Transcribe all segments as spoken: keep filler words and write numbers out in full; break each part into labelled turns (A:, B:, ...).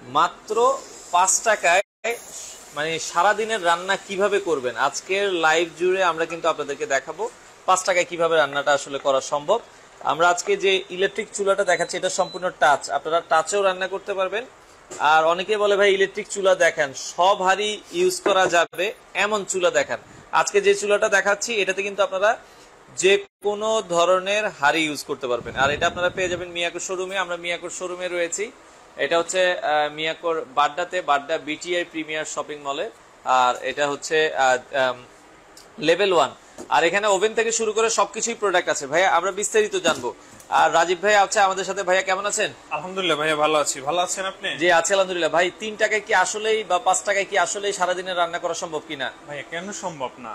A: মাত্র পাঁচ টাকায় মানে সারাদিনের রান্না কিভাবে করবেন আজকের লাইভ জুড়ে আমরা কিন্তু আপনাদেরকে দেখাবো পাঁচ টাকায় কিভাবে রান্নাটা আসলে করা সম্ভব। আমরা আজকে যে ইলেকট্রিক চুলাটা দেখাচ্ছি এটা সম্পূর্ণ টাচ, আপনারা টাচেও রান্না করতে পারবেন। আর অনেকে বলে ভাই ইলেকট্রিক চুলা দেখান, সব হাঁড়ি ইউজ করা যাবে এমন চুলা দেখান। আজকে যে চুলাটা দেখাচ্ছি এটাতে কিন্তু আপনারা যে কোনো ধরনের হাঁড়ি ইউজ করতে পারবেন। আর এটা আপনারা পেয়ে যাবেন মিয়াকোর শোরুমে। আমরা মিয়াকোর শোরুমে রয়েছি, এটা হচ্ছে মিয়াকোর বাড্ডাতে, বাড্ডা বিটিআই প্রিমিয়ার শপিং মলে। আর এটা হচ্ছে লেভেল ওয়ান। আর এখানে ওভেন থেকে শুরু করে সবকিছুই প্রোডাক্ট আছে। ভাইয়া আমরা বিস্তারিত জানবো। আর রাজীব ভাই আছে আমাদের সাথে। ভাইয়া কেমন আছেন?
B: আলহামদুলিল্লাহ ভাইয়া ভালো আছি। ভালো আছেন আপনি?
A: জি আছি আলহামদুলিল্লাহ। ভাই তিন টাকায় কি আসলেই বা পাঁচ টাকায় কি আসলেই সারাদিনে রান্না করা সম্ভব কিনা?
B: ভাইয়া কেন সম্ভব না,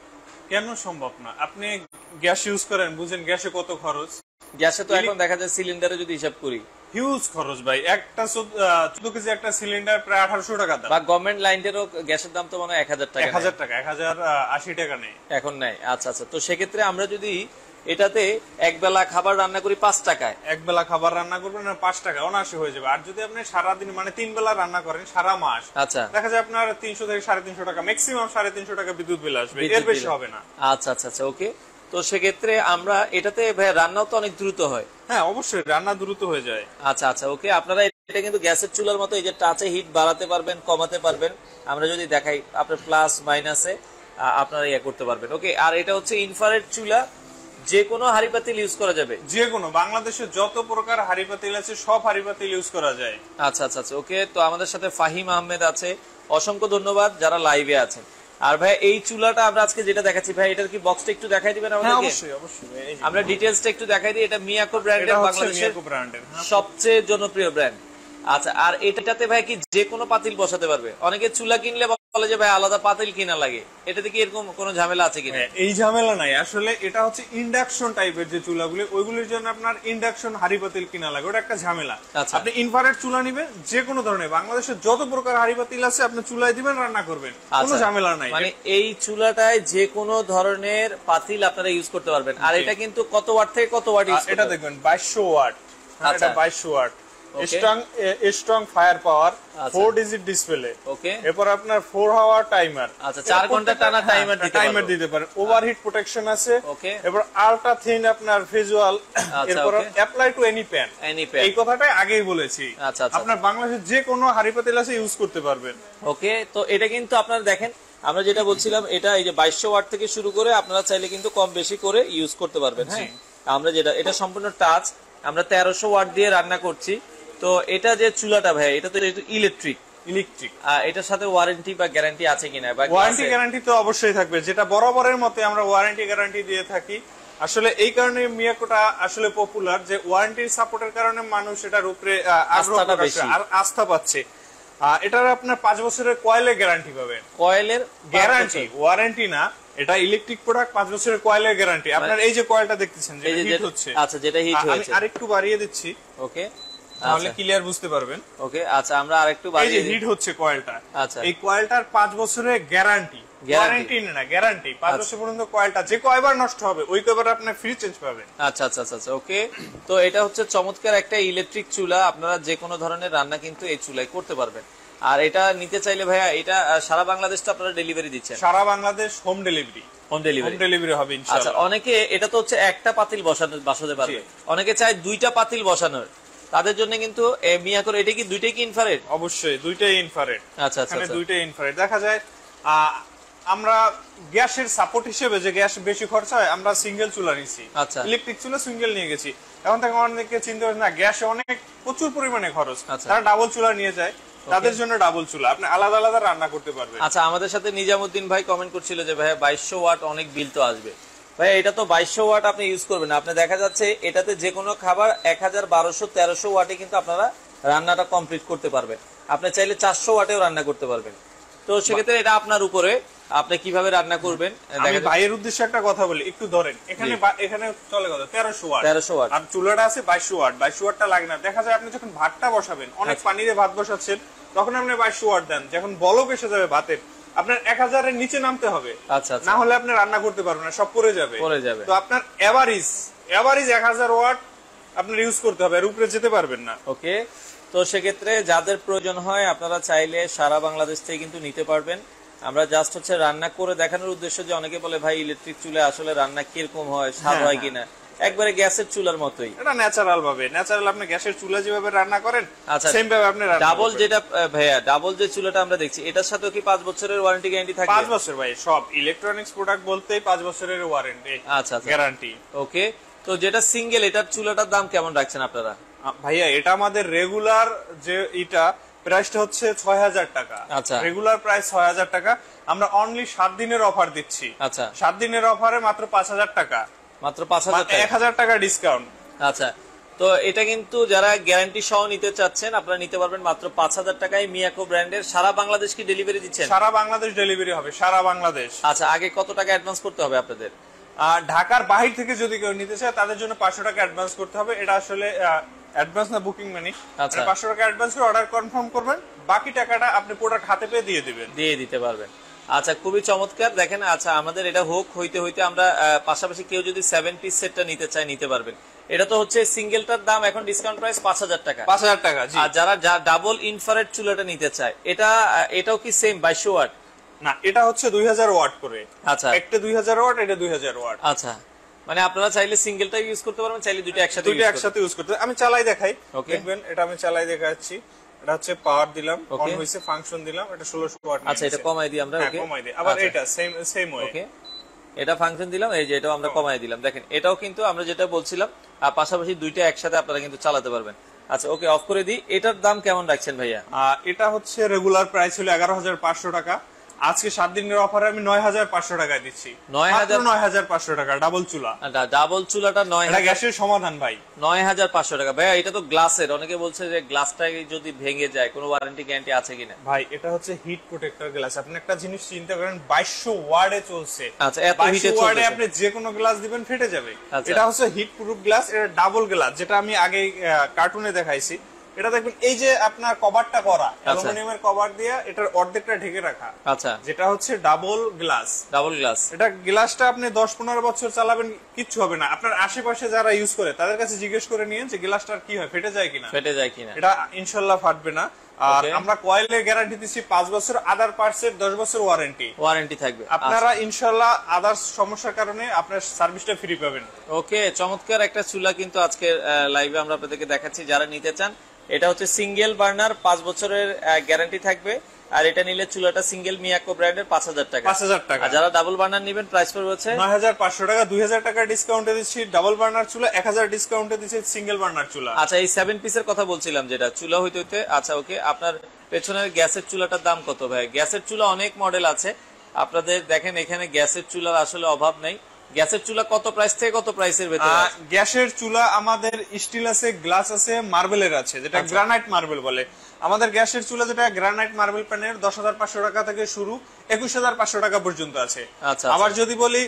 B: কেন সম্ভব না? আপনি গ্যাস ইউজ করেন, বুঝেন গ্যাসে কত খরচ।
A: গ্যাসে তো এখন দেখা যায় সিলিন্ডারে যদি হিসাব করি
B: হিউজ খরচ ভাই। একটা চোদ্দ কেজি একটা সিলিন্ডার প্রায় আঠারোশো টাকা দাম।
A: বা গভর্নমেন্ট লাইনেরও গ্যাসের দাম তো মানে এক হাজার টাকা,
B: এক হাজার টাকা, এক হাজার আশি টাকা নেই
A: এখন নেই। আচ্ছা আচ্ছা, তো সেক্ষেত্রে আমরা যদি এটাতে এক বেলা খাবার রান্না করি পাঁচ টাকায়,
B: এক বেলা খাবার রান্না করবেন পাঁচ টাকা অনায়াসে হয়ে যাবে। আর যদি আপনি সারাদিন মানে তিন বেলা রান্না করেন সারা মাস,
A: আচ্ছা
B: দেখা যায় আপনার তিনশো থেকে সাড়ে তিনশো টাকা, ম্যাক্সিমাম সাড়ে তিনশো টাকা বিদ্যুৎ বিল আসবে, এর বেশি হবে না।
A: আচ্ছা আচ্ছা আচ্ছা ওকে। তো সেক্ষেত্রে আমরা এটাতে রান্নাও তো অনেক দ্রুত হয়।
B: হ্যাঁ অবশ্যই রান্না দ্রুত হয়ে যায়।
A: আচ্ছা আচ্ছা ওকে। আপনারা এটা কিন্তু গ্যাসের চুলার মতো এই যে টাচে হিট বাড়াতে পারবেন, কমাতে পারবেন। আমরা যদি দেখাই আপনার প্লাস মাইনাসে আপনারা ইয়ে করতে পারবেন। ওকে। আর এটা হচ্ছে ইনফ্রারেড চুলা, যে কোনো হাঁড়ি পাতিল ইউজ করা যাবে, যে
B: কোনো বাংলাদেশে যত প্রকার হাঁড়ি পাতিল আছে সব হাঁড়ি পাতিল ইউজ করা যায়।
A: আচ্ছা আচ্ছা আচ্ছা ওকে। তো আমাদের সাথে ফাহিম আহমেদ আছে, অসংখ্য ধন্যবাদ যারা লাইভে আছেন। আর ভাই এই চুলাটা আমরা আজকে যেটা দেখাচ্ছি ভাই এটার কি বক্সটা একটু দেখাই দিবেন আমাদেরকে?
B: হ্যাঁ অবশ্যই অবশ্যই।
A: আমরা ডিটেইলসটা একটু দেখাই দিই। এটা মিয়াকো ব্র্যান্ডের, বাংলাদেশের সবচেয়ে জনপ্রিয় ব্র্যান্ড। আচ্ছা, আর এটাতে ভাই কি যে কোনো পাতিল বসাতে পারবে? অনেকে চুলা কিনলে বলে যে ভাই আলাদা পাতিল কিনা লাগে, এটাতে কি এরকম কোনো ঝামেলা আছে কিনা?
B: এই ঝামেলা নাই আসলে। এটা হচ্ছে ইন্ডাকশন টাইপের যে চুলাগুলি, ওইগুলির জন্য আপনার ইন্ডাকশন হাঁড়ি পাতিল কিনা লাগে, ওটা একটা ঝামেলা। আপনি ইনফ্রারেড চুলা নিবেন, যে কোনো ধরনের বাংলাদেশের যত প্রকার হাঁড়ি পাতিল আছে আপনি চুলায় দিবেন, রান্না করবেন, কোনো ঝামেলা নাই।
A: মানে এই চুলাটায় যে কোনো ধরনের পাতিল আপনারা ইউজ করতে পারবেন। আর এটা কিন্তু কত ওয়াট থেকে কত ওয়াট ইউজ?
B: এটা দেখবেন বাইশশো ওয়াট। এটা বাইশশো watt, strong strong fire power, four digit display. Okay. এরপর আপনার ফোর আওয়ার টাইমার।
A: আচ্ছা, চার ঘন্টা টানা টাইমার দিতে পারবেন,
B: টাইমার দিতে পারেন। ওভারহিট প্রোটেকশন আছে। ওকে। এরপর আলট্রা থিন আপনার ভিজুয়াল। এরপর apply to any pan. Any pan, এই কথাটাই আগেই বলেছি।
A: আচ্ছা আচ্ছা,
B: আপনার বাংলাদেশের যে কোনো হাঁড়ি পাতিল আছে ইউজ করতে পারবেন।
A: ওকে। তো এটা কিন্তু আপনারা দেখেন, আমরা যেটা বলছিলাম এটা এই যে বাইশশো ওয়াট থেকে শুরু করে আপনারা চাইলে কিন্তু কম বেশি করে ইউজ করতে পারবেন। হ্যাঁ, আমরা যেটা এটা সম্পূর্ণ টাচ, আমরা তেরোশো ওয়াট দিয়ে রান্না করছি। তো এটা যে চুলাটা ভাই এটা তো ইলেকট্রিক
B: ইলেকট্রিক
A: এটার সাথে ওয়ারেন্টি বা গ্যারান্টি আছে কিনা?
B: ওয়ারেন্টি গ্যারান্টি তো অবশ্যই থাকবে, যেটা বরাবরের মতে আমরা ওয়ারেন্টি গ্যারান্টি দিয়ে থাকি। আসলে এই কারণে মিয়াকোটা আসলে পপুলার, যে ওয়ারেন্টির সাপোর্টের কারণে মানুষ এটার উপরে আগ্রহ প্রকাশ আর আস্থা পাচ্ছে। এটার আপনার পাঁচ বছরের কয়েলের গ্যারান্টি পাবেন।
A: কয়েলের
B: গ্যারান্টি, ওয়ারেন্টি না। এটা ইলেকট্রিক প্রোডাক্ট, পাঁচ বছরের কয়েলের গ্যারান্টি। আপনার এই যে কয়েলটা দেখতেছেন যেটা হিট হচ্ছে,
A: আচ্ছা যেটা হিট হয়েছে,
B: আমি আরেকটু বাড়িয়ে দিচ্ছি। ওকে, তাহলে ক্লিয়ার বুঝতে পারবেন।
A: ওকে আচ্ছা, আমরা আরেকটু বাড়িয়ে দিই।
B: এই যে হিট হচ্ছে কয়েলটা, আচ্ছা এই কয়েলটার পাঁচ বছরের গ্যারান্টি, ওয়ারেন্টি না গ্যারান্টি। পাঁচ বছর পর্যন্ত কয়েলটা যে কয়বার নষ্ট হবে ওই কয়বার আপনি ফ্রি চেঞ্জ পাবেন।
A: আচ্ছা আচ্ছা আচ্ছা ওকে। তো এটা হচ্ছে চমৎকার একটা ইলেকট্রিক চুলা, আপনারা যে কোনো ধরনের রান্না কিন্তু এই চুলায় করতে পারবেন। আর এটা নিতে চাইলে ভাইয়া এটা সারা বাংলাদেশ তো আপনারা ডেলিভারি দিচ্ছেন?
B: সারা Bangladesh home delivery, home delivery home delivery হবে ইনশাআল্লাহ।
A: আচ্ছা, অনেকে এটা তো হচ্ছে একটা পাতিল বসানো বসাতে পারবে, অনেকে চায় দুইটা পাতিল বসানোর, তাদের জন্য কিন্তু মিয়াকোর এটা কি দুইটাই কি ইনফ্রারেড?
B: অবশ্যই দুইটাই ইনফ্রারেড।
A: আচ্ছা আচ্ছা,
B: এখানে দুইটাই ইনফ্রারেড। দেখা যায় আমরা গ্যাসের সাপোর্ট হিসেবে যে গ্যাস বেশি খরচ হয় আমরা সিঙ্গেল চুলা নিয়েছি। আচ্ছা, ইলেকট্রিক চুলা সিঙ্গেল নিয়ে গেছি। এখন থেকে অনেকে চিন্তা করে না গ্যাসে অনেক প্রচুর পরিমাণে খরচ, তারা ডাবল চুলা নিয়ে যায়, তাদের জন্য ডাবল চুলা, আপনি আলাদা আলাদা রান্না করতে পারবেন।
A: আচ্ছা, আমাদের সাথে নিজামুদ্দিন ভাই কমেন্ট করছিল যে ভাই বাইশশো ওয়াট অনেক বিল তো আসবে। ভাই এটা তো বাইশশো ওয়াট আপনি ইউজ করবেন, আপনি দেখা যাচ্ছে এটাতে যে কোনো খাবার এক হাজার বারোশো তেরোশো ওয়াটে কিন্তু আপনারা রান্নাটা কমপ্লিট করতে পারবেন। আপনি চাইলে চারশো ওয়াটেও রান্না করতে পারবেন। তো সেক্ষেত্রে এটা আপনার উপরে, আপনি কিভাবে রান্না করবেন।
B: আমি ভাইয়ের উদ্দেশ্যে একটা কথা বলি, একটু ধরেন। এখানে এখানে চলে গেল তেরোশো ওয়াট, তেরোশো ওয়াট, আর চুলাটা আছে বাইশশো ওয়াট। বাইশশো ওয়াটটা লাগে না। দেখা যায় আপনি যখন ভাতটা বসাবেন, অনেক পানিতে ভাত বসাচ্ছেন, তখন আপনি বাইশশো ওয়াট দেন, যখন বলক এসে যাবে ভাতের, আপনার এক হাজারের নিচে নামতে হবে। আচ্ছা, না হলে আপনি রান্না করতে পারবেন না, সব পড়ে যাবে পড়ে যাবে তো আপনার এভারেজ এভারেজ এক হাজার ওয়াট আপনার ইউজ করতে হবে, আর উপরে যেতে পারবেন না।
A: ওকে, তো সেক্ষেত্রে যাদের প্রয়োজন হয় আপনারা চাইলে সারা বাংলাদেশ থেকে কিন্তু নিতে পারবেন। আমরা জাস্ট হচ্ছে রান্না করে দেখানোর উদ্দেশ্য, যে অনেকে বলে ভাই ইলেকট্রিক চুলে আসলে রান্না কিরকম হয়, স্বাদ হয় কিনা, একবারে গ্যাসের চুলার মতোই।
B: এটা ন্যাচারাল ভাবে, ন্যাচারাল আপনি গ্যাসের চুলা যেভাবে রান্না করেন সেম ভাবে আপনি রান্না করবেন।
A: ডাবল যেটা ভাইয়া, ডাবল যে চুলাটা আমরা দেখছি, এটার সাথে কি পাঁচ বছরের ওয়ারেন্টি গ্যারান্টি থাকবে?
B: পাঁচ বছর ভাই, সব ইলেকট্রনিক্স প্রোডাক্ট বলতেই পাঁচ বছরের ওয়ারেন্টি,
A: আচ্ছা
B: গ্যারান্টি।
A: ওকে, তো যেটা সিঙ্গেল, এটার চুলাটার দাম কেমন রাখছেন আপনারা?
B: ভাইয়া এটা আমাদের রেগুলার যে এটা প্রাইসটা হচ্ছে ছয় হাজার টাকা।
A: আচ্ছা,
B: রেগুলার প্রাইস ছয় হাজার টাকা, আমরা অনলি সাত দিনের অফার দিচ্ছি।
A: আচ্ছা,
B: সাত দিনের অফারে মাত্র পাঁচ হাজার টাকা,
A: মাত্র পাঁচ হাজার টাকা,
B: এক হাজার টাকা ডিসকাউন্ট।
A: আচ্ছা, তো এটা কিন্তু যারা গ্যারান্টি সহ নিতে চাচ্ছেন আপনারা নিতে পারবেন মাত্র পাঁচ হাজার টাকায়। মিয়াকো ব্র্যান্ডের। সারা বাংলাদেশ কি ডেলিভারি দিচ্ছেন?
B: সারা বাংলাদেশ ডেলিভারি হবে, সারা বাংলাদেশ।
A: আচ্ছা, আগে কত টাকা অ্যাডভান্স করতে হবে আপনাদের?
B: আর ঢাকার বাহির থেকে যদি কেউ নিতে চায় তাদের জন্য পাঁচশো টাকা অ্যাডভান্স করতে হবে। এটা আসলে অ্যাডভান্স না, বুকিং মানি।
A: আচ্ছা,
B: পাঁচশো টাকা অ্যাডভান্স করে অর্ডার কনফার্ম করবেন, বাকি টাকাটা আপনি প্রোডাক্ট হাতে পেয়ে দিয়ে দিবেন,
A: দিয়ে দিতে পারবেন। আচ্ছা, খুবই চমৎকার। দেখেন, আচ্ছা আমাদের এটা হোক হইতে হইতে আমরা পাশাপাশি কেউ যদি সেভেন পিস সেটটা নিতে চায় নিতে পারবেন। এটা তো হচ্ছে সিঙ্গেলটার দাম এখন ডিসকাউন্ট প্রাইস পাঁচ হাজার টাকা।
B: পাঁচ হাজার টাকা।
A: আর যারা ডাবল ইনফ্রারেড চুলাটা নিতে চায়, এটা এটাও কি সেম বাইশশো ওয়াট?
B: না, এটা হচ্ছে দুই হাজার ওয়াট করে।
A: আচ্ছা,
B: একটা দুই হাজার ওয়াট, এটা দুই হাজার ওয়াট।
A: আচ্ছা, মানে আপনারা চাইলে সিঙ্গেলটা ইউজ করতে পারবেন, চাইলে দুটো একসাথে
B: দুটো একসাথে ইউজ করতে। আমি চালাই দেখাই, দেখবেন। এটা আমি চালাই দেখাচ্ছি। এটা হচ্ছে পাওয়ার দিলাম, অন হইছে, ফাংশন দিলাম, এটা ষোলোশো ওয়াট।
A: আচ্ছা, এটা কমাই দিই আমরা। ওকে,
B: কমাই দিই। আবার এটা সেম সেম ওয়ে।
A: ওকে, এটা ফাংশন দিলাম, এই যে এটাও আমরা কমাই দিলাম। দেখেন, এটাও কিন্তু আমরা যেটা বলছিলাম, আর পাশাপাশি দুইটা একসাথে আপনারা কিন্তু চালাতে পারবেন। আচ্ছা, ওকে, অফ করে দিই। এটার দাম কেমন রাখছেন ভাইয়া?
B: এটা হচ্ছে রেগুলার প্রাইস হলো এগারো হাজার পাঁচশো টাকা, আজকে সাত দিনের অফারে আমি নয় হাজার পাঁচশো টাকায় দিচ্ছি। নয় হাজার পাঁচশো টাকা ডাবল চুলা।
A: ডাবল চুলাটা নয় হাজার,
B: গ্যাসের সমাধান ভাই,
A: নয় হাজার পাঁচশো টাকা। ভাইয়া এটা তো গ্লাসের, অনেকে বলছে যে গ্লাসটা যদি ভেঙে যায় কোনো ওয়ারেন্টি গ্যারান্টি আছে কিনা?
B: ভাই এটা হচ্ছে হিট প্রোটেক্টর গ্লাস। আপনি একটা জিনিস চিন্তা করেন, বাইশশো ওয়ার্ডে চলছে।
A: আচ্ছা, এত হিটে
B: ওয়ার্ডে আপনি যে কোনো গ্লাস দিবেন ফেটে যাবে। এটা হচ্ছে হিট প্রুফ গ্লাস, এটা ডাবল গ্লাস, যেটা আমি আগে কার্টুনে দেখাইছি। এটা দেখবেন, এই যে আপনার কভারটা করা অ্যালুমিনিয়ামের কভার দিয়ে এটার অর্ধেকটা ঢেকে রাখা।
A: আচ্ছা,
B: যেটা হচ্ছে ডাবল গ্লাস।
A: ডাবল গ্লাস,
B: এটা গ্লাসটা আপনি দশ পনেরো বছর চালাবেন, কিচ্ছু হবে না। আপনার আশেপাশে যারা ইউজ করে তাদের কাছে জিজ্ঞেস করে নিন যে গ্লাসটার কি হয়, ফেটে যায় কিনা।
A: ফেটে যায় কিনা,
B: এটা ইনশাআল্লাহ ফাটবে না। আর আমরা কয়েলের গ্যারান্টি দিচ্ছি পাঁচ বছর, আদার পার্টসের দশ বছর ওয়ারেন্টি
A: ওয়ারেন্টি থাকবে।
B: আপনারা ইনশাআল্লাহ আদার সমস্যার কারণে আপনার সার্ভিসটা ফ্রি পাবেন।
A: ওকে, চমৎকার একটা চুলা কিন্তু আজকে লাইভে আমরা আপনাদেরকে দেখাচ্ছি। যারা নিতে চান, এটা হচ্ছে সিঙ্গেল বার্নার, পাঁচ বছরের গ্যারান্টি থাকবে। আর এটা নিলে চুলাটা সিঙ্গেল মিয়াকো ব্র্যান্ডের পাঁচ হাজার টাকা।
B: পাঁচ হাজার টাকা।
A: আর যারা ডাবল বার্নার নেবেন প্রাইস পড়বে হচ্ছে
B: নয় হাজার পাঁচশো টাকা। দুই হাজার টাকা ডিসকাউন্টে দিচ্ছি ডাবল বার্নার চুলা, এক হাজার ডিসকাউন্টে দিচ্ছি সিঙ্গেল বার্নার চুলা।
A: আচ্ছা, এই সেভেন পিসের কথা বলছিলাম, যেটা চুলা হইতে হইতে। আচ্ছা, ওকে, আপনার পেছনের গ্যাসের চুলাটার দাম কত ভাই? গ্যাসের চুলা অনেক মডেল আছে আপনাদের, দেখেন এখানে গ্যাসের চুলার আসলে অভাব নাই। গ্যাসের চুলা কত প্রাইস থেকে কত প্রাইসের ভেতরে?
B: গ্যাসের চুলা আমাদের স্টিল আছে, গ্লাস আছে, মার্বেলের আছে, যেটা গ্রানাইট মার্বেল বলে। আমাদের গ্যাসের চুলা যেটা গ্রানাইট মার্বেল প্যানের দশ হাজার পাঁচশো টাকা থেকে শুরু, একুশ হাজার পাঁচশো টাকা পর্যন্ত আছে।
A: আচ্ছা,
B: আবার যদি বলি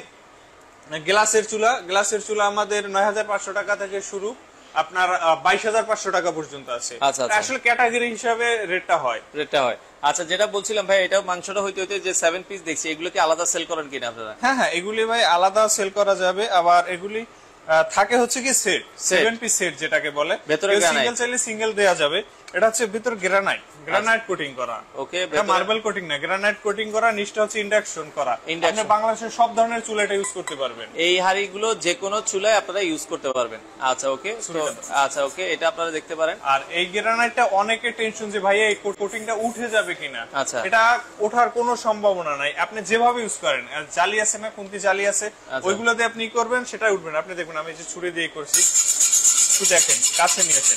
B: গ্লাসের চুলা, গ্লাসের চুলা আমাদের নয় হাজার পাঁচশো টাকা থেকে শুরু, আপনার বাইশ হাজার পাঁচশো টাকা পর্যন্ত আছে। আসলে ক্যাটাগরি হিসাবে রেটটা হয়
A: রেটটা হয় আচ্ছা, যেটা বলছিলাম ভাই, এটা মাংসটা হইতে হইতে যে সেভেন পিস দেখছি, এগুলো কি আলাদা সেল করেন কিনা আপনারা?
B: হ্যাঁ হ্যাঁ, এগুলি ভাই আলাদা সেল করা যাবে। আবার এগুলি থাকে হচ্ছে কি সেট, সেভেন পিস সেট যেটাকে বলে।
A: ভেতরে
B: সিঙ্গেল চাইলে সিঙ্গেল দেয়া যাবে। এটা হচ্ছে ভিতর গ্রানাইট, গ্রানাইট কোটিং করা।
A: ওকে,
B: এটা মার্বেল কোটিং না, গ্রানাইট কোটিং করা। নিচটা হচ্ছে ইন্ডাকশন করা। আপনি বাংলাদেশের সব ধরনের চুলা এটা ইউজ করতে পারবেন।
A: এই হাড়িগুলো যে কোনো চুলায় আপনারা ইউজ করতে পারবেন। আচ্ছা, ওকে, আচ্ছা, ওকে, এটা আপনারা দেখতে পারেন।
B: আর এই গ্রানাইটটা অনেকে টেনশন যে ভাই এই কোটিংটা উঠে যাবে কিনা।
A: আচ্ছা,
B: এটা ওঠার কোনো সম্ভাবনা নাই। আপনি যেভাবে ইউজ করেন, জালি আছে না, খুন্তি জালি আছে, ওইগুলো দিয়ে আপনি করবেন, সেটাই উঠবেন। আপনি দেখুন, আমি যে ছুরি দিয়ে করছি, একটু দেখেন, কাছে নিয়েছেন,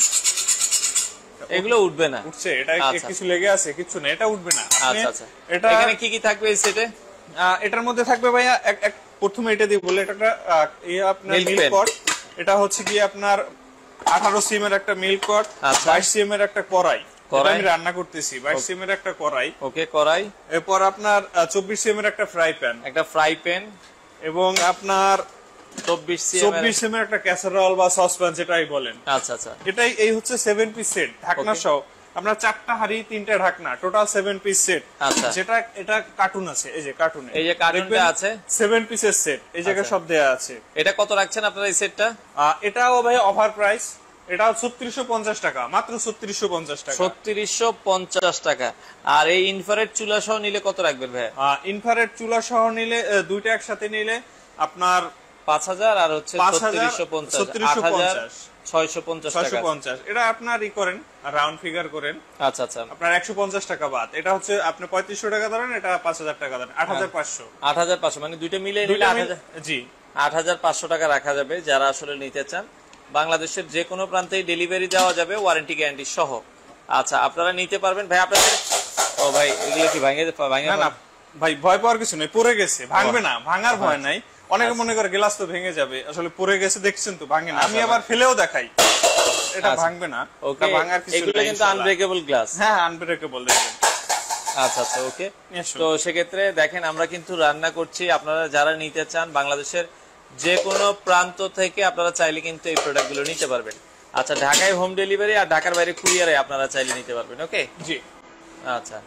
A: এগুলো উঠবে না।
B: উঠছে? এটা কিছু লেগে আছে? কিছু না, এটা উঠবে না।
A: আচ্ছা আচ্ছা, এটা এখানে কি কি থাকবে এই সেটে?
B: এটার মধ্যে থাকবে ভাইয়া, এক প্রথমে এটা দিয়ে বলে, এটা এই আপনার মিল্ক পট। এটা হচ্ছে কি আপনার আঠারো সিএম এর একটা মিল্ক পট, বাইশ সিএম এর একটা কড়াই, আমি রান্না করতেছি, বাইশ সিএম এর একটা কড়াই।
A: ওকে, কড়াই।
B: এরপর আপনার চব্বিশ সিএম এর একটা ফ্রাই প্যান,
A: একটা ফ্রাই প্যান,
B: এবং আপনার
A: চব্বিশ
B: সিএম এর একটা ক্যাসারোল বা সসপ্যান যেটাই বলেন।
A: আচ্ছা আচ্ছা,
B: এটাই এই হচ্ছে সেভেন পিস সেট, ঢাকনা সহ। আপনার চারটা হাড়ি, তিনটা ঢাকনা, টোটাল সেভেন পিস সেট। যেটা এটা কার্টুন আছে, এই যে কার্টুনে,
A: এই যে কার্টুনটা আছে,
B: সেভেন পিসের সেট, এই জায়গায় সব দেয়া আছে।
A: এটা কত রাখছেন আপনারা এই সেটটা?
B: এটাও ভাই অফার প্রাইস, এটা ছত্রিশশো পঞ্চাশ টাকা, মাত্র ছত্রিশশো পঞ্চাশ টাকা।
A: ছত্রিশশো পঞ্চাশ টাকা। আর এই ইনফ্রারেড চুলা সহ নিলে কত রাখবেন ভাই?
B: ইনফ্রারেড চুলা সহ নিলে দুইটা একসাথে নিলে আপনার
A: পাঁচ হাজার আর হচ্ছে ছত্রিশশো পঞ্চাশ, আট হাজার ছয়শো পঞ্চাশ টাকা।
B: এটা আপনার ই করেন, রাউন্ড ফিগার করেন।
A: আচ্ছা আচ্ছা,
B: আপনার একশো পঞ্চাশ টাকা বাদ। এটা হচ্ছে আপনি পঁয়ত্রিশশো টাকা ধরেন, এটা পাঁচ হাজার টাকা ধরেন, আট হাজার পাঁচশো।
A: আট হাজার পাঁচশো মানে দুইটা মিলে নিলে আট হাজার, জি আট হাজার পাঁচশো টাকা রাখা যাবে। যারা আসলে নিতে চান বাংলাদেশের যে কোনো প্রান্তেই ডেলিভারি দেওয়া যাবে, ওয়ারেন্টি গ্যারান্টি সহ। আচ্ছা, আপনারা নিতে পারবেন ভাই। আপনাদের ও ভাই এগুলো কি ভাঙে ভাঙে
B: না? ভাই ভয় পাওয়ার কিছু নেই, পড়ে গেছে, ভাঙবে না, ভাঙার ভয় নাই। অনেকে মনে করে গ্লাস তো ভেঙে যাবে, আসলে পড়ে গেছে দেখছেন তো, ভাঙে না। আমি আবার ফেলেও দেখাই, এটা ভাঙবে না।
A: ওকে,
B: ভাঙার কিছু নেই,
A: এগুলো কিন্তু আনব্রেকেবল গ্লাস।
B: হ্যাঁ, আনব্রেকেবল দেখবেন।
A: আচ্ছা আচ্ছা, ওকে। তো সেক্ষেত্রে দেখেন আমরা কিন্তু রান্না করছি, আপনারা যারা নিতে চান বাংলাদেশের যে কোনো প্রান্ত থেকে আপনারা চাইলে কিন্তু এই প্রোডাক্টগুলো নিতে পারবেন। আচ্ছা, ঢাকায় হোম ডেলিভারি আর ঢাকার বাইরে কুরিয়ারে আপনারা চাইলে নিতে পারবেন। ওকে
B: জি,
A: আচ্ছা।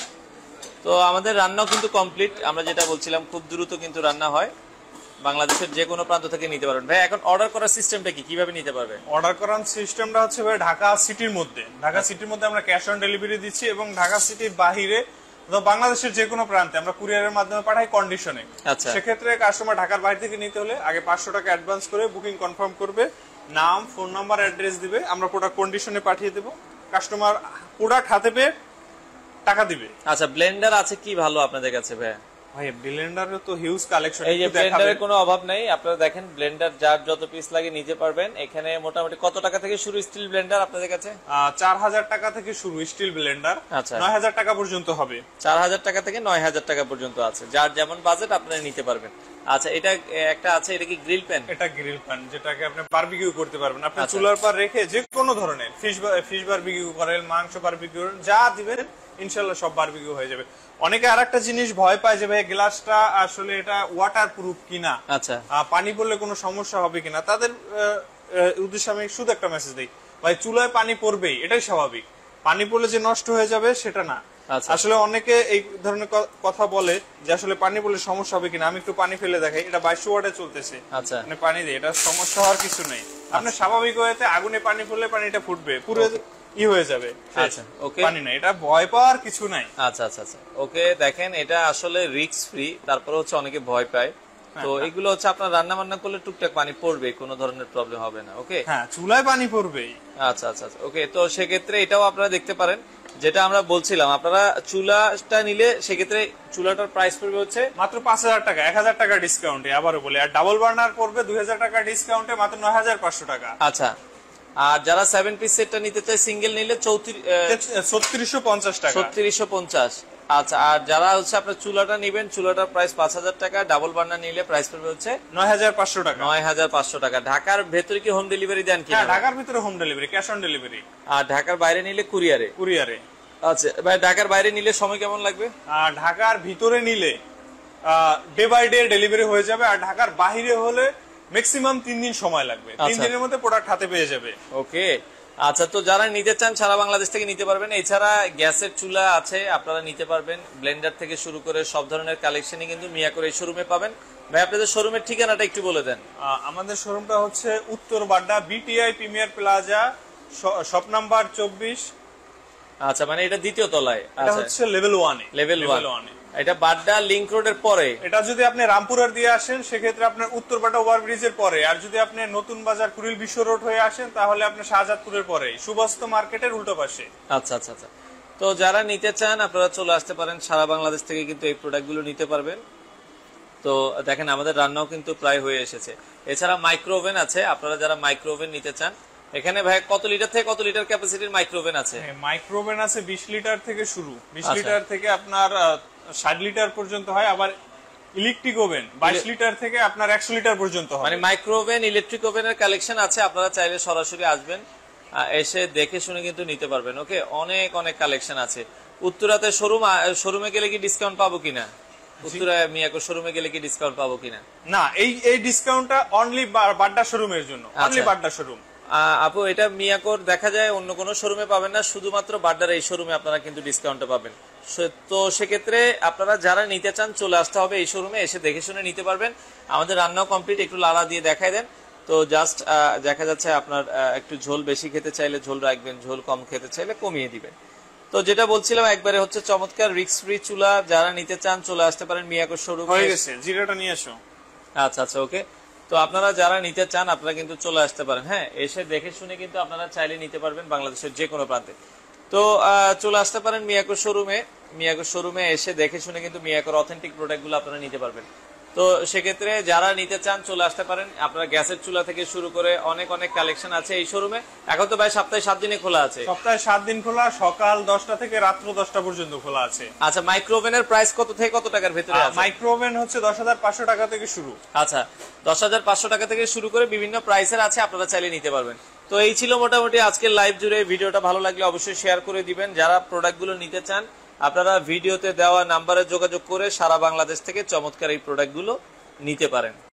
A: তো আমাদের রান্নাও কিন্তু কমপ্লিট। আমরা যেটা বলছিলাম খুব দ্রুত কিন্তু রান্না হয়, বাংলাদেশের যে কোনো প্রান্ত থেকে নিতে পারবেন। ভাই এখন অর্ডার করার সিস্টেমটা কি, কিভাবে নিতে পারবে?
B: অর্ডার করার সিস্টেমটা হচ্ছে ভাই ঢাকা সিটির মধ্যে, ঢাকা সিটির মধ্যে আমরা ক্যাশ অন ডেলিভারি দিচ্ছি, এবং ঢাকা সিটির বাহিরে বাংলাদেশের যে কোনো প্রান্তে আমরা কুরিয়ারের মাধ্যমে পাঠাই কন্ডিশনে।
A: আচ্ছা,
B: সেক্ষেত্রে কাস্টমার ঢাকার বাইরে থেকে নিতে হলে আগে পাঁচশো টাকা অ্যাডভান্স করে বুকিং কনফার্ম করবে, নাম, ফোন নাম্বার, অ্যাড্রেস দিবে, আমরা প্রোডাক্ট কন্ডিশনে পাঠিয়ে দেবো। কাস্টমার প্রোডাক্ট হাতে পেয়ে টাকা দিবে।
A: আচ্ছা, ব্লেন্ডার আছে কি ভালো আপনাদের কাছে ভাই?
B: ভাই ব্লেন্ডারের তো হিউজ কালেকশন,
A: এই যে ব্লেন্ডারের কোনো অভাব নাই। আপনারা দেখেন ব্লেন্ডার যার যত পিস লাগে নিতে পারবেন। এখানে মোটামুটি কত টাকা থেকে শুরু স্টিল ব্লেন্ডার আপনাদের কাছে?
B: চার হাজার টাকা থেকে শুরু স্টিল ব্লেন্ডার,
A: আচ্ছা
B: নয় হাজার টাকা পর্যন্ত হবে।
A: চার হাজার টাকা থেকে নয় হাজার টাকা পর্যন্ত আছে, যার যেমন বাজেট আপনারা নিতে পারবেন। আচ্ছা, এটা একটা আছে, এটা কি গ্রিল প্যান?
B: এটা গ্রিল প্যান, যেটাকে আপনি বারবিকিউ করতে পারবেন। আপনি চুলার পর রেখে যে কোনো ধরনের ফিশ ফিশ বারবিকিউ করেন, মাংস বারবিকিউ যা দিবেন ইনশাআল্লাহ সব বারবিকিউ হয়ে যাবে। অনেকে আরেকটা জিনিস ভয় পায় যে ভাই গ্লাসটা আসলে এটা ওয়াটার প্রুফ কিনা,
A: আচ্ছা
B: পানি পড়লে কোনো সমস্যা হবে কিনা। তাদের উদ্দেশ্যে আমি শুধু একটা মেসেজ দিই, ভাই চুলায় পানি পড়বেই, এটাই স্বাভাবিক। পানি পড়লে যে নষ্ট হয়ে যাবে সেটা না। আসলে অনেকে এই ধরনের কথা বলে যে আসলে পানি পড়লে সমস্যা হবে কিনা। আমি একটু পানি ফেলে দেখাই, এটা বাইশশো ওয়াটে চলতেছে, মানে পানি দিয়ে এটা সমস্যা হওয়ার কিছু নেই। আপনি স্বাভাবিক ওয়েতে আগুনে পানি পড়লে পানিটা ফুটবে, পুরো ই হয়ে যাবে।
A: আচ্ছা, ওকে,
B: পানি না, এটা ভয় পাওয়ার কিছু নাই।
A: আচ্ছা আচ্ছা আচ্ছা, ওকে। দেখেন এটা আসলে রিস্ক ফ্রি, তারপরে হচ্ছে অনেকে ভয় পায়। তো এগুলো হচ্ছে আপনার রান্না বান্না করলে টুকটাক পানি পড়বে, কোনো ধরনের প্রবলেম হবে না। ওকে,
B: হ্যাঁ, চুলায় পানি পড়বেই।
A: আচ্ছা আচ্ছা আচ্ছা, ওকে। তো সেক্ষেত্রে এটাও আপনারা দেখতে পারেন, যেটা আমরা বলছিলাম, আপনারা চুলাটা নিলে সেক্ষেত্রে চুলাটার প্রাইস পড়বে হচ্ছে
B: মাত্র পাঁচ হাজার টাকা, এক হাজার টাকা ডিসকাউন্টে, আবারও বলি। আর ডাবল বার্নার পড়বে দুই হাজার টাকা ডিসকাউন্টে, মাত্র নয় হাজার পাঁচশো টাকা।
A: আচ্ছা, আর যারা সেভেন পিস সেটটা নিতে চায় সিঙ্গেল নিলে
B: ছত্রিশশো পঞ্চাশ টাকা,
A: ছত্রিশশো পঞ্চাশ। আচ্ছা, আর যারা হচ্ছে আপনার চুলাটা নিবেন, চুলাটার প্রাইস পাঁচ হাজার টাকা, ডাবল বার্নার নিলে প্রাইস পড়বে হচ্ছে
B: নয় হাজার পাঁচশো টাকা।
A: নয় হাজার পাঁচশো টাকা। ঢাকার ভেতরে কি হোম ডেলিভারি দেন কি?
B: ঢাকার ভিতরে home delivery, cash on delivery.
A: আর ঢাকার বাইরে নিলে কুরিয়ারে?
B: কুরিয়ারে।
A: আচ্ছা ভাই, ঢাকার বাইরে নিলে সময় কেমন লাগবে?
B: আর ঢাকার ভিতরে নিলে ডে বাই ডে ডেলিভারি হয়ে যাবে, আর ঢাকার বাইরে হলে ম্যাক্সিমাম তিন দিন সময় লাগবে। তিন দিনের মধ্যে প্রোডাক্ট হাতে পেয়ে যাবে।
A: ওকে, আচ্ছা। তো যারা নিতে চান সারা বাংলাদেশ থেকে নিতে পারবেন। এছাড়া গ্যাসের চুলা আছে, আপনারা নিতে পারবেন। ব্লেন্ডার থেকে শুরু করে সব ধরনের কালেকশনই কিন্তু মিয়াকোর এই শোরুমে পাবেন। ভাই আপনাদের শোরুমের ঠিকানাটা একটু বলে দেন।
B: আমাদের শোরুমটা হচ্ছে Uttar Badda, BTI premier plaza, shop number চব্বিশ।
A: আচ্ছা, মানে এটা দ্বিতীয় তলায়,
B: এটা হচ্ছে লেভেল ওয়ানে।
A: লেভেল ওয়ান, এটা বাড্ডা লিংক রোডের পরে।
B: এটা যদি আপনি রামপুরার দিয়ে আসেন সেক্ষেত্রে আপনার উত্তর বাড্ডা ওভারব্রিজের পরে, আর যদি আপনি নতুন বাজার কুড়িল বিশ্ব রোড হয়ে আসেন তাহলে আপনি শাহজাদপুরের পরে, সুবাস্ত মার্কেটের উল্টো পাশে।
A: আচ্ছা আচ্ছা আচ্ছা, তো যারা নিতে চান আপনারা চলে আসতে পারেন, সারা বাংলাদেশ থেকে কিন্তু এই প্রোডাক্টগুলো নিতে পারবেন। তো দেখেন আমাদের রান্নাও কিন্তু প্রায় হয়ে এসেছে। এছাড়া মাইক্রোওভেন আছে, আপনারা যারা মাইক্রোওভেন নিতে চান, এখানে ভাই কত লিটার থেকে কত লিটার ক্যাপাসিটির মাইক্রোওভেন আছে?
B: মাইক্রোওভেন আছে বিশ লিটার থেকে শুরু, বিশ লিটার থেকে আপনার ষাট লিটার পর্যন্ত হয়। আবার ইলেকট্রিক ওভেন বাইশ লিটার থেকে আপনার একশো লিটার পর্যন্ত হয়।
A: মানে মাইক্রোওভেন, ইলেকট্রিক ওভেনের কালেকশন আছে, আপনারা চাইলে সরাসরি আসবেন, এসে দেখে শুনে কিন্তু নিতে পারবেন। ওকে, অনেক অনেক কালেকশন আছে। উত্তরাতে শোরুম, শোরুমে গেলে কি ডিসকাউন্ট পাবো কিনা? উত্তরা মিয়াকো শোরুমে গেলে কি ডিসকাউন্ট পাবো কিনা?
B: না, এই এই ডিসকাউন্টটা অনলি বাড্ডা শোরুমের জন্য, অনলি বাড্ডা শোরুম।
A: আপু এটা মিয়াকোর দেখা যায় অন্য কোনো শোরুমে পাবেন না, শুধুমাত্র বাড্ডার এই শোরুমে আপনারা কিন্তু ডিসকাউন্টটা পাবেন। তো সেক্ষেত্রে আপনারা যারা নিতে চান চলে আসতে হবে এই শোরুমে, এসে দেখে শুনে নিতে পারবেন। আমাদের রান্নাও কমপ্লিট, একটু লাড়া দিয়ে দেখাই দেন। তো জাস্ট দেখা যাচ্ছে আপনার একটু ঝোল বেশি খেতে চাইলে ঝোল রাখবেন, ঝোল কম খেতে চাইলে কমিয়ে দিবেন। তো যেটা বলছিলাম একবারে হচ্ছে চমৎকার রিস্ক ফ্রি চুলা, যারা নিতে চান চলে আসতে পারেন মিয়াকো শোরুমে।
B: হয়ে গেছে, জিরাটা নিয়ে আসো।
A: আচ্ছা আচ্ছা ওকে। তো আপনারা যারা নিতে চান আপনারা কিন্তু চলে আসতে পারেন, হ্যাঁ এসে দেখে শুনে কিন্তু আপনারা চাইলে নিতে পারবেন বাংলাদেশের যে কোনো প্রান্তে। তো চলে আসতে পারেন মিয়াকো শোরুমে, মিয়াকো শোরুমে এসে দেখে শুনে কিন্তু মিয়াকোর অথেন্টিক প্রোডাক্টগুলো আপনারা নিতে পারবেন। তো সেক্ষেত্রে যারা নিতে চান চলে আসতে পারেন। আপনারা গ্যাসের চুলা থেকে শুরু করে অনেক অনেক কালেকশন আছে এই শোরুমে। এখন তো ভাই সপ্তাহে সাত দিনে খোলা আছে।
B: সপ্তাহে সাত দিন খোলা, সকাল দশটা থেকে রাত্র দশটা পর্যন্ত খোলা আছে।
A: আচ্ছা, মাইক্রোওভেনের প্রাইস কত থেকে কত টাকার ভিতরে আছে?
B: মাইক্রোওভেন হচ্ছে দশ হাজার পাঁচশো টাকা থেকে শুরু।
A: আচ্ছা, দশ হাজার পাঁচশো টাকা থেকে শুরু করে বিভিন্ন প্রাইসের আছে, আপনারা চাইলে নিতে পারবেন। তো এই ছিল মোটামুটি আজকের লাইভ জুড়ে। ভিডিওটা ভালো লাগলে অবশ্যই শেয়ার করে দিবেন। যারা প্রোডাক্টগুলো নিতে চান আপনারা ভিডিওতে দেওয়া নাম্বারে যোগাযোগ করে সারা বাংলাদেশ থেকে চমৎকার এই প্রোডাক্টগুলো নিতে পারেন।